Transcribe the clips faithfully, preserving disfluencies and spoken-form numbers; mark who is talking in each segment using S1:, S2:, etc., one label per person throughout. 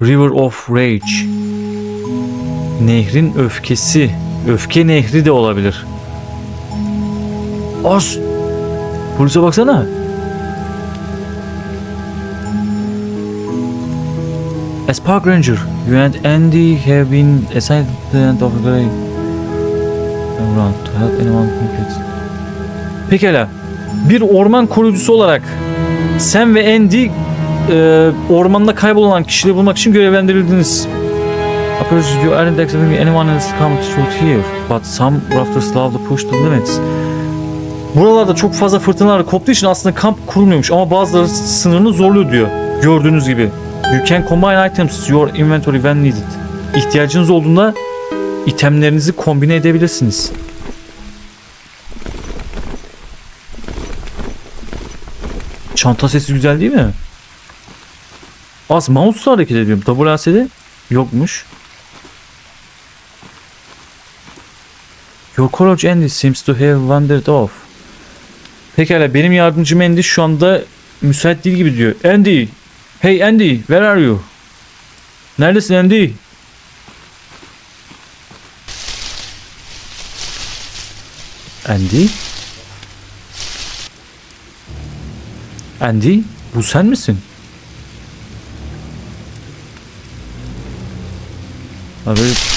S1: River of Rage. Nehrin öfkesi. Öfke nehri de olabilir. Az. Polise baksana. As Park Ranger, you and Andy have been assigned to the end of the grave. Around to help anyone complete. Pekala. Bir orman koruyucusu olarak sen ve Andy e, ormanda kaybolan kişileri bulmak için görevlendirildiniz. Apologies, you aren't expecting anyone else to come through here, but some rafters love to push the limits. Buralarda çok fazla fırtınalar koptuğu için aslında kamp kurulmuyormuş ama bazıları sınırını zorluyor diyor. Gördüğünüz gibi. You can combine items to your inventory when needed. İhtiyacınız olduğunda itemlerinizi kombine edebilirsiniz. Çanta sesi güzel değil mi? Az mouse'la hareket ediyorum. W A S D yokmuş. Your courage Andy seems to have wandered off. Pekala, benim yardımcım Andy şu anda müsait değil gibi diyor. Andy! Hey Andy! Where are you? Neredesin Andy? Andy? Andy? Bu sen misin? Abi...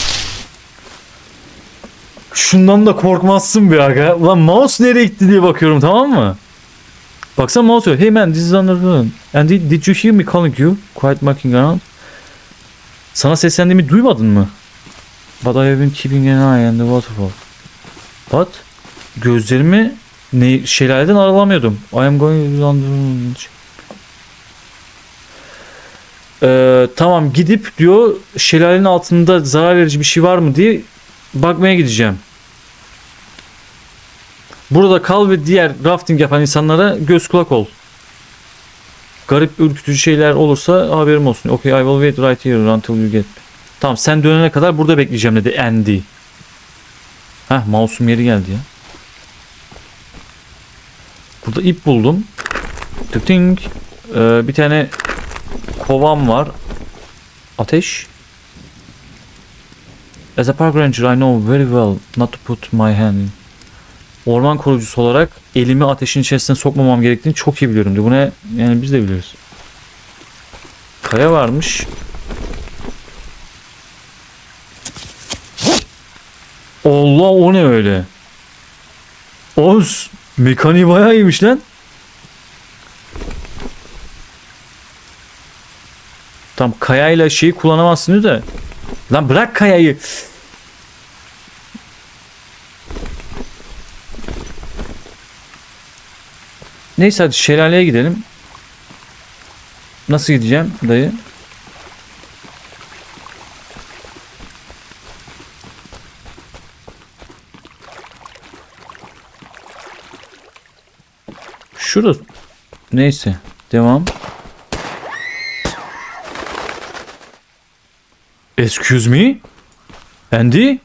S1: Şundan da korkmazsın bir aga. Ulan mouse nereye gitti diye bakıyorum, tamam mı? Baksana mouse diyor. Hey man, this is under... Andy, did you hear me calling you? Quite mucking around. Sana seslendiğimi duymadın mı? But I have been keeping an eye on the waterfall. But? Gözlerimi ne, şelaleden aralamıyordum. I am going under... Ee, tamam, gidip diyor şelalenin altında zarar verici bir şey var mı diye bakmaya gideceğim. Burada kal ve diğer rafting yapan insanlara göz kulak ol. Garip ürkütücü şeyler olursa haberim olsun. Okay, I will wait right here until you get. Tamam, sen dönene kadar burada bekleyeceğim dedi Andy. Heh, mouse'um yeri geldi ya. Burada ip buldum. Tık ee, bir tane kovam var. Ateş. As a park ranger I know very well not to put my hand in. Orman koruyucusu olarak elimi ateşin içerisine sokmamam gerektiğini çok iyi biliyorum diyor. Bu ne? Yani biz de biliyoruz. Kaya varmış. Allah, o ne öyle? Oz, mekaniği bayağı iyiymiş lan. Tam kayayla şeyi kullanamazsın diyor da. Lan bırak kayayı. Neyse, hadi şelaleye gidelim. Nasıl gideceğim dayı? Şurası. Neyse, devam. Excuse me? Andy?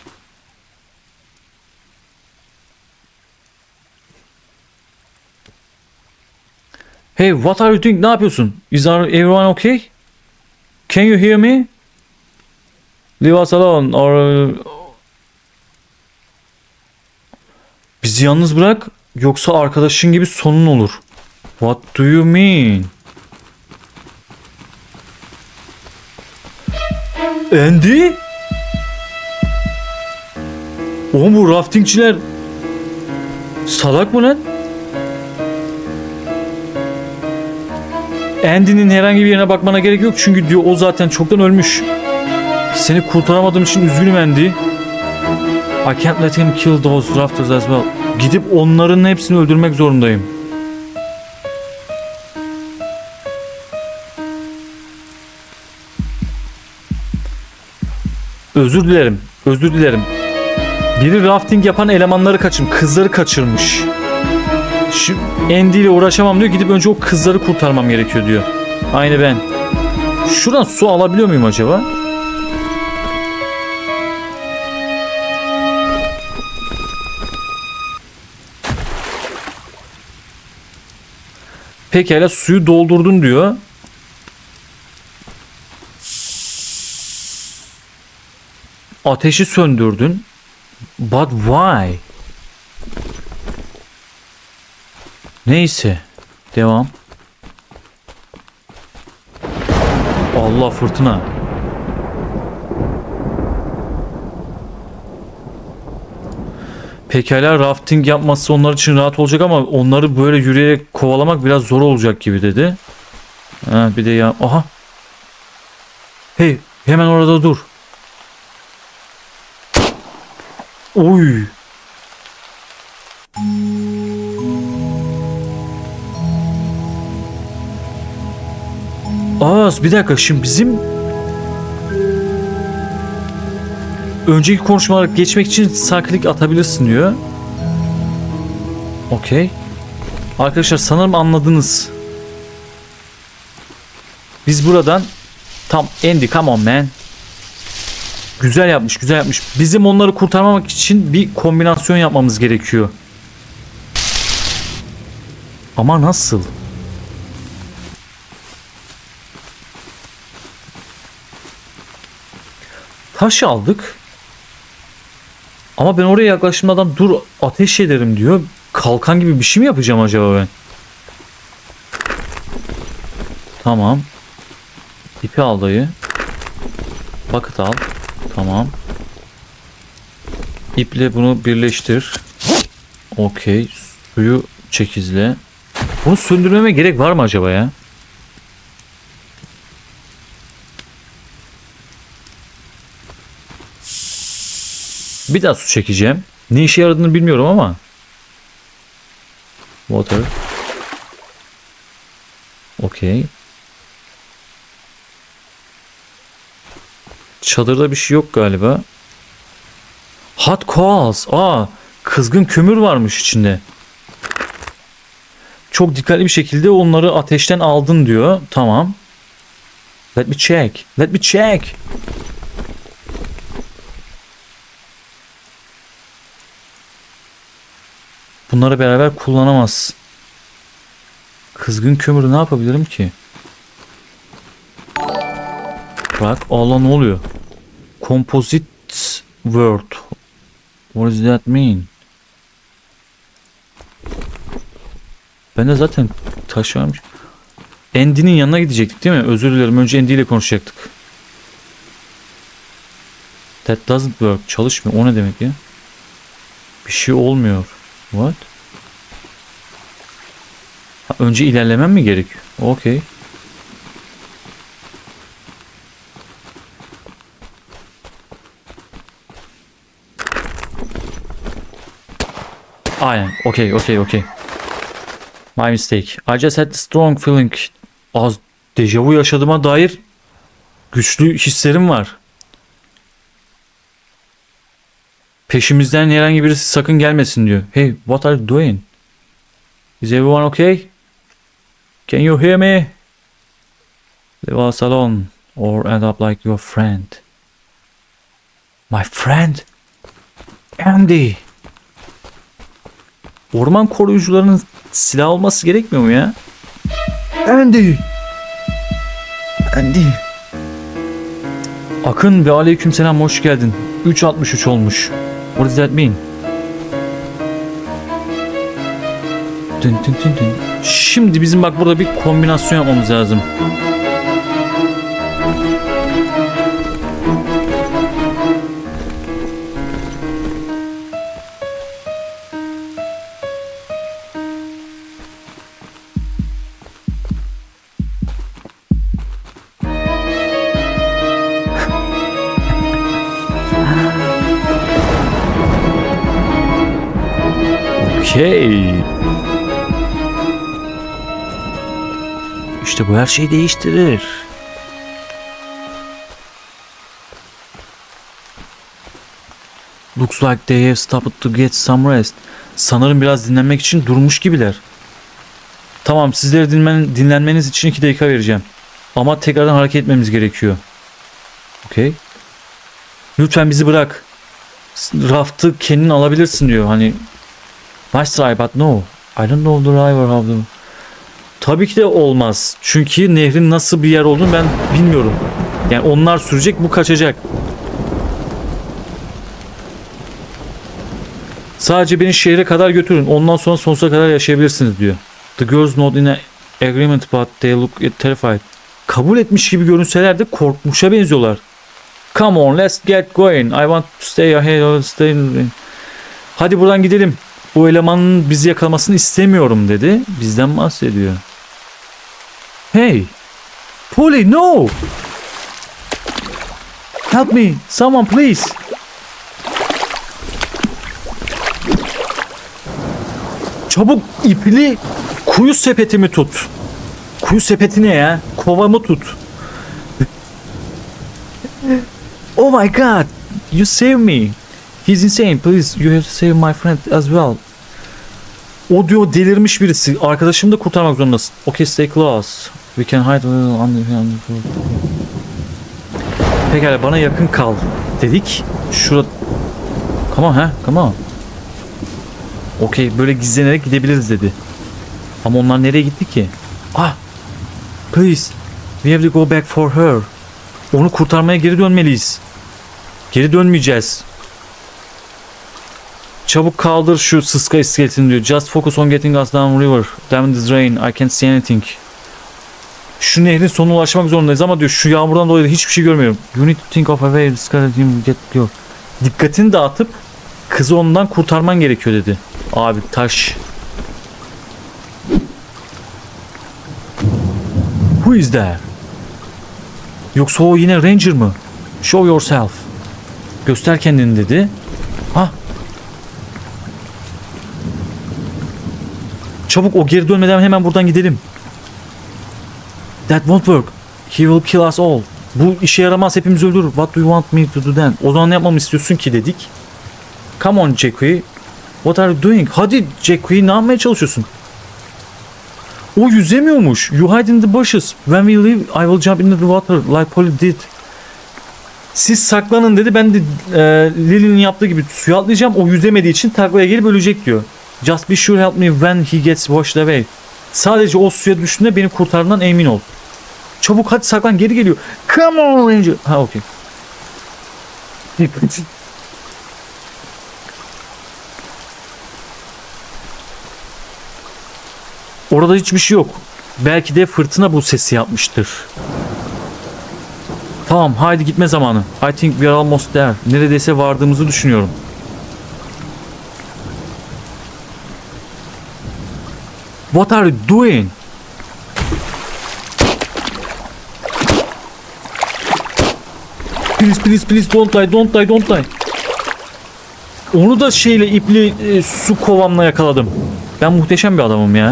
S1: Hey, what are you doing? Ne yapıyorsun? Is everyone okay? Can you hear me? Leave us alone or... Bizi yalnız bırak, yoksa arkadaşın gibi sonun olur. What do you mean? Andy? Oğlum, bu raftingçiler salak mı lan? Andy'nin herhangi bir yerine bakmana gerek yok çünkü diyor o zaten çoktan ölmüş. Seni kurtaramadığım için üzgünüm Andy. I can't let him kill those rafters as well. Gidip onların hepsini öldürmek zorundayım. Özür dilerim. Özür dilerim. Biri rafting yapan elemanları kaçırmış. Kızları kaçırmış. Şu Andy ile uğraşamam diyor. Gidip önce o kızları kurtarmam gerekiyor diyor. Aynı ben. Şuradan su alabiliyor muyum acaba? Pekala, suyu doldurdun diyor. ateşi söndürdün. But why? Neyse. Devam. Allah, fırtına. Pekala, rafting yapması onlar için rahat olacak ama onları böyle yürüyerek kovalamak biraz zor olacak gibi dedi. Ha, bir de ya... Aha. Hey, hemen orada dur. Oy. Aa, bir dakika, şimdi bizim önceki konuşmalara geçmek için sakinlik atabilirsin diyor. Okey. Arkadaşlar sanırım anladınız. Biz buradan tam Andy, come on man. Güzel yapmış, güzel yapmış. Bizim onları kurtarmamak için bir kombinasyon yapmamız gerekiyor. Ama nasıl? Taş aldık. Ama ben oraya yaklaşmadan dur ateş ederim diyor. Kalkan gibi bir şey mi yapacağım acaba ben? Tamam. İpi al dayı. Bucket al. Tamam. İple bunu birleştir. Okey. Suyu çekizle. Bunu söndürmeme gerek var mı acaba ya? Bir daha su çekeceğim. Ne işe yaradığını bilmiyorum ama. Water. Okey. Çadırda bir şey yok galiba. Hot coals. Aa, kızgın kömür varmış içinde. Çok dikkatli bir şekilde onları ateşten aldın diyor. Tamam. Let me check. Let me check. Bunları beraber kullanamazsın. Kızgın kömürü ne yapabilirim ki? Bak, Allah, ne oluyor? Composite word. What does that mean? Ben de zaten taş varmış. Andy'nin yanına gidecektik değil mi? Özür dilerim. Önce Andy ile konuşacaktık. That doesn't work. Çalışmıyor. O ne demek ya? Bir şey olmuyor. What? Ha, önce ilerlemem mi gerekiyor? Okay. Aynen. Okay, okay, okay. My mistake. I just had a strong feeling. Az dejavu yaşadığıma dair güçlü hislerim var. Peşimizden herhangi birisi sakın gelmesin diyor. Hey, what are you doing? Is everyone okay? Can you hear me? Leave us alone or end up like your friend. My friend? Andy. Orman koruyucularının silah olması gerekmiyor mu ya? Andy. Andy. Akın ve aleykümselam, hoş geldin. üç altmış üç olmuş. What does that mean? Dün dün dün dün. Şimdi bizim bak burada bir kombinasyon yapmamız lazım. Okey. İşte bu her şeyi değiştirir. Looks like they have stopped to get some rest. Sanırım biraz dinlenmek için durmuş gibiler. Tamam, sizlere dinlen dinlenmeniz için iki dakika vereceğim. Ama tekrardan hareket etmemiz gerekiyor. Okey. Lütfen bizi bırak. Raftı kendin alabilirsin diyor. Hani nice try but no. I don't know the driver how to... Tabii ki de olmaz. Çünkü nehrin nasıl bir yer olduğunu ben bilmiyorum. Yani onlar sürecek, bu kaçacak. Sadece beni şehre kadar götürün. Ondan sonra sonsuza kadar yaşayabilirsiniz diyor. The girls not in a agreement but they look terrified. Kabul etmiş gibi görünseler de korkmuşa benziyorlar. Come on, let's get going. I want to stay ahead. Stay... Hadi buradan gidelim. Bu elemanın bizi yakalamasını istemiyorum dedi. Bizden bahsediyor. Hey! Polly, no! Help me! Someone please! Çabuk ipli kuyu sepetimi tut. Kuyu sepeti ne ya? Kovamı tut. Oh my god! You save me! He's insane. Please, you have to save my friend as well. O diyor delirmiş birisi. Arkadaşımı da kurtarmak zorundasın. Okay, stay close. We can hide under... Pekala, bana yakın kal dedik. Şurada... Come on, ha? Come on. Okay, böyle gizlenerek gidebiliriz dedi. Ama onlar nereye gitti ki? Ah! Please, we have to go back for her. Onu kurtarmaya geri dönmeliyiz. Geri dönmeyeceğiz. Çabuk kaldır şu sıska iskeletini diyor. Just focus on getting us down river. Damn this rain. I can't see anything. Şu nehrin sonuna ulaşmak zorundayız ama diyor şu yağmurdan dolayı da hiçbir şey görmüyorum. You need to think of a way to get go. Dikkatini dağıtıp kızı ondan kurtarman gerekiyor dedi. Abi taş. Who is there? Yoksa o yine Ranger mı? Show yourself. Göster kendini dedi. Ha? Çabuk, o geri dönmeden hemen buradan gidelim. That won't work. He will kill us all. Bu işe yaramaz, hepimizi öldürür. What do you want me to do then? O zaman ne yapmamı istiyorsun ki dedik. Come on Jackie. What are you doing? Hadi Jackie, ne yapmaya çalışıyorsun? O yüzemiyormuş. You hide in the bushes. When we leave, I will jump into the water like Polly did. Siz saklanın dedi. Ben de e, Lily'nin yaptığı gibi suya atlayacağım. O yüzemediği için taklaya gelip ölecek diyor. Just be sure help me when he gets washed away. Sadece o suya düştüğünde beni kurtardığından emin ol. Çabuk hadi saklan, geri geliyor. Come on Ranger. Ha okey. Orada hiçbir şey yok. Belki de fırtına bu sesi yapmıştır. Tamam, haydi gitme zamanı. I think we are almost there. Neredeyse vardığımızı düşünüyorum. What are you doing? Please, please, please don't die, don't die, don't die. Onu da şeyle, ipli e, su kovamla yakaladım. Ben muhteşem bir adamım ya.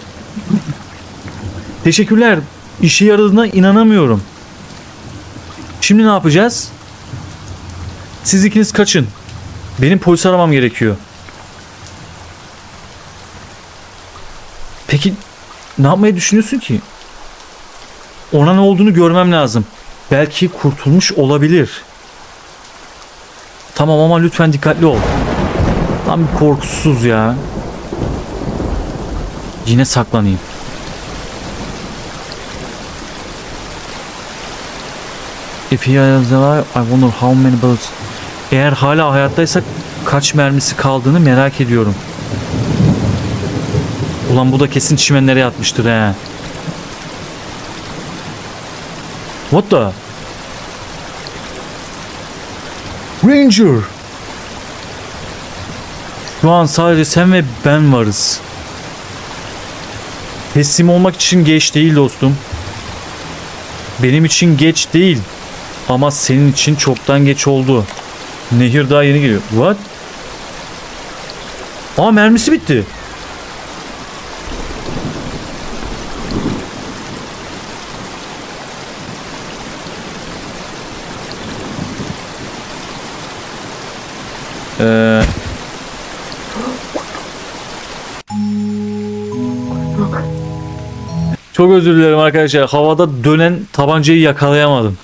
S1: Teşekkürler. İşe yaradığına inanamıyorum. Şimdi ne yapacağız? Siz ikiniz kaçın. Benim polis aramam gerekiyor. Peki ne yapmayı düşünüyorsun ki? Ona ne olduğunu görmem lazım. Belki kurtulmuş olabilir. Tamam ama lütfen dikkatli ol. Tam bir korkusuz ya. Yine saklanayım. If he is alive, I wonder how many bullets. Eğer hala hayattaysak kaç mermisi kaldığını merak ediyorum. Ulan bu da kesin çimenlere yatmıştır he. What the? Ranger! Şu an sadece sen ve ben varız. Teslim olmak için geç değil dostum. Benim için geç değil. Ama senin için çoktan geç oldu. Nehir daha yeni geliyor. What? Aa, mermisi bitti. Ee... Çok özür dilerim arkadaşlar. Havada dönen tabancayı yakalayamadım.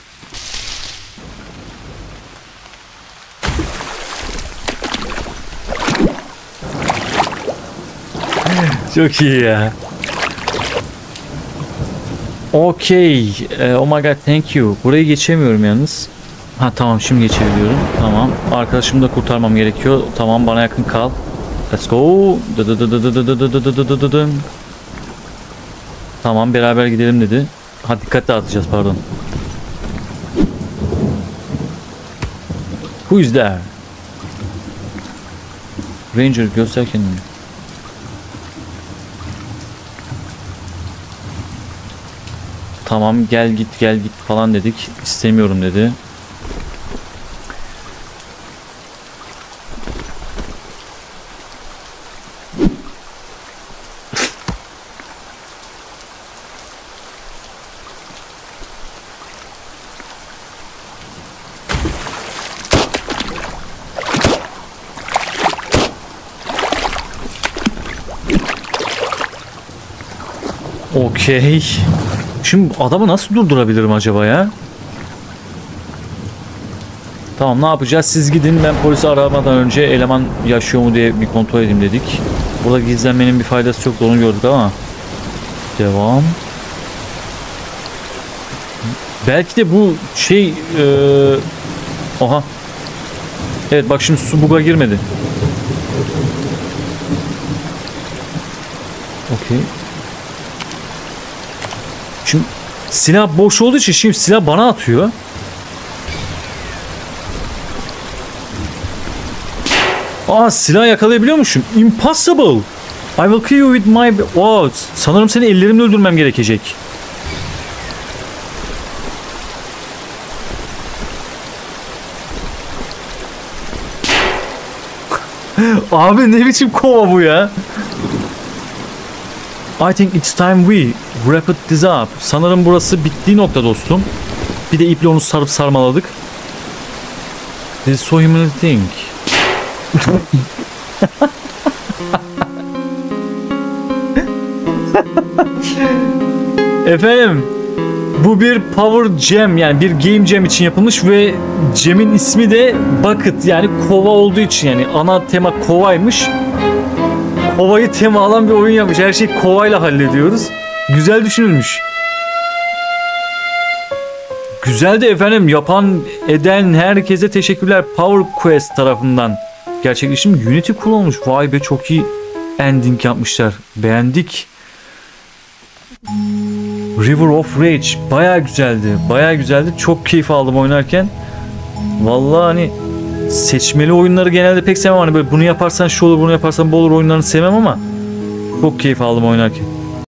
S1: Çok iyi ya. Okay. Oh my god, thank you. Burayı geçemiyorum yalnız. Ha tamam, şimdi geçebiliyorum. Tamam. Arkadaşımı da kurtarmam gerekiyor. Tamam, bana yakın kal. Let's go. Dı dı dı dı dı dı dı dı dı dı dı dı dı. Tamam, beraber gidelim dedi. Ha, dikkat dağıtacağız, pardon. Who is there? Ranger, göster kendini. Tamam, gel git gel git falan dedik. İstemiyorum dedi. Okey. Şimdi adamı nasıl durdurabilirim acaba ya? Tamam, ne yapacağız? Siz gidin, ben polisi aramadan önce eleman yaşıyor mu diye bir kontrol edeyim dedik. Burada gizlenmenin bir faydası yok, onu gördük ama. Devam. Belki de bu şey... Ee... Aha. Evet bak, şimdi su buga girmedi. Okey. Şimdi silah boş olduğu için şimdi silah bana atıyor. Aa, silah yakalayabiliyormuşum. Impossible. I will kill you with my... Oh, sanırım seni ellerimle öldürmem gerekecek. Abi ne biçim kova bu ya? I think it's time we wrap this up. Sanırım burası bittiği nokta dostum. Bir de iple onu sarıp sarmaladık. This is so humiliating. Efendim, bu bir power jam, yani bir game jam için yapılmış ve jam'in ismi de bucket, yani kova olduğu için, yani ana tema kovaymış. Kovayı tema alan bir oyun yapmış. Her şeyi kovayla hallediyoruz. Güzel düşünülmüş. Güzel de efendim, yapan eden herkese teşekkürler. Power Quest tarafından gerçekleşim Unity kullanılmış. Vay be, çok iyi ending yapmışlar. Beğendik. River of Rage baya güzeldi. Baya güzeldi. Çok keyif aldım oynarken. Vallahi hani seçmeli oyunları genelde pek sevmem. Hani böyle bunu yaparsan şu olur, bunu yaparsan bu olur oyunlarını sevmem ama çok keyif aldım oynarken.